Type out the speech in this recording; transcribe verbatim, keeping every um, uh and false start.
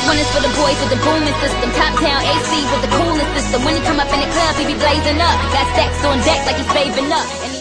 one is for the boys with the booming system. Top town A C with the coolest system. When he come up in the club, he be blazing up. Got stacks on deck like he's saving up. And he